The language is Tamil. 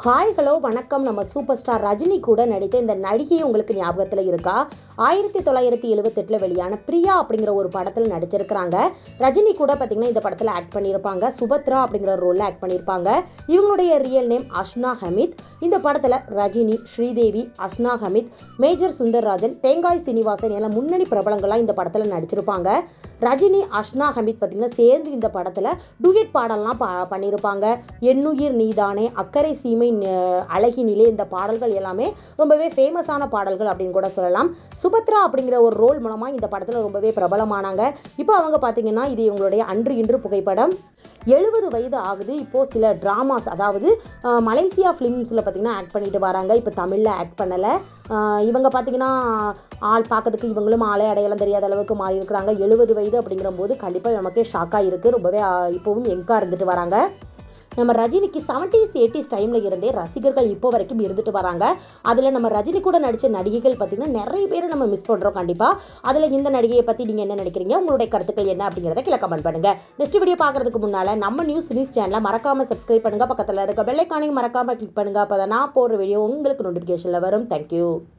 ஹாய் ஹலோ வணக்கம். நம்ம சூப்பர் ஸ்டார் ரஜினி கூட நடித்த இந்த நடிகை உங்களுக்கு ஞாபகத்தில் இருக்கா? 1978 வெளியான பிரியா அப்படிங்கிற ஒரு படத்தில் நடிச்சிருக்கிறாங்க. ரஜினி கூட பார்த்தீங்கன்னா இந்த படத்தில் ஆக்ட் பண்ணியிருப்பாங்க. சுபத்ரா அப்படிங்கிற ரோலில் ஆக்ட் பண்ணியிருப்பாங்க. இவங்களுடைய ரியல் நேம் அஸ்னா ஹமீத். இந்த படத்தில் ரஜினி, ஸ்ரீதேவி, அஸ்னா ஹமீத், மேஜர் சுந்தர்ராஜன், தேங்காய் சீனிவாசன் எல்லாம் முன்னணி பிரபலங்களாக இந்த படத்தில் நடிச்சிருப்பாங்க. ரஜினி, அஸ்னா ஹமீத் பார்த்தீங்கன்னா சேர்ந்து இந்த படத்தில் டூயட் பாடல்லாம் பண்ணியிருப்பாங்க. எண்ணுயிர் நீதானே, அக்கறை சீமை, அழகினிலே, இந்த பாடல்கள் எல்லாமே ரொம்பவே ஃபேமஸான பாடல்கள் அப்படின்னு கூட சொல்லலாம். சுபத்ரா அப்படிங்கிற ஒரு ரோல் மூலமாக இந்த படத்தில் ரொம்பவே பிரபலமானாங்க. இப்போ அவங்க பார்த்தீங்கன்னா இது இவங்களுடைய அன்று இன்று புகைப்படம். 70 வயது ஆகுது. இப்போது சில ட்ராமாஸ், அதாவது மலேசியா ஃபிலிம்ஸில் பார்த்தீங்கன்னா ஆக்ட் பண்ணிட்டு வராங்க. இப்போ தமிழில் ஆக்ட் பண்ணலை. இவங்க பார்த்தீங்கன்னா ஆள் பார்க்கறதுக்கு இவங்களும் ஆளே அடையாளம் தெரியாத அளவுக்கு மாறி இருக்கிறாங்க. 70 வயது அப்படிங்கிற போது கண்டிப்பாக நமக்கே ஷாக்காக இருக்குது. ரொம்பவே இப்போவும் எங்காக இருந்துட்டு வராங்க. நம்ம ரஜினிக்கு 70s 80s டைமில் இருந்தே ரசிகர்கள் இப்போ வரைக்கும் இருந்துட்டு வராங்க. அதில் நம்ம ரஜினி கூட நடித்த நடிகைகள் பார்த்திங்கன்னா நிறைய பேர் நம்ம மிஸ் பண்ணுறோம். கண்டிப்பாக அதில் இந்த நடிகையை பற்றி நீங்கள் என்ன நினைக்கிறீங்க? உங்களுடைய கருத்துக்கள் என்ன அப்படிங்கிறத கீழே கமெண்ட் பண்ணுங்கள். நெக்ஸ்ட் வீடியோ பார்க்குறதுக்கு முன்னால் நம்ம Cines சேனலை மறக்காமல் சப்ஸ்கிரைப் பண்ணுங்கள். பக்கத்தில் இருக்க பெல் ஐகானையும் மறக்காமல் கிளிக் பண்ணுங்கள். அப்போ தான் நான் போடுற வீடியோ உங்களுக்கு நோட்டிஃபிகேஷனில் வரும். தேங்க்யூ.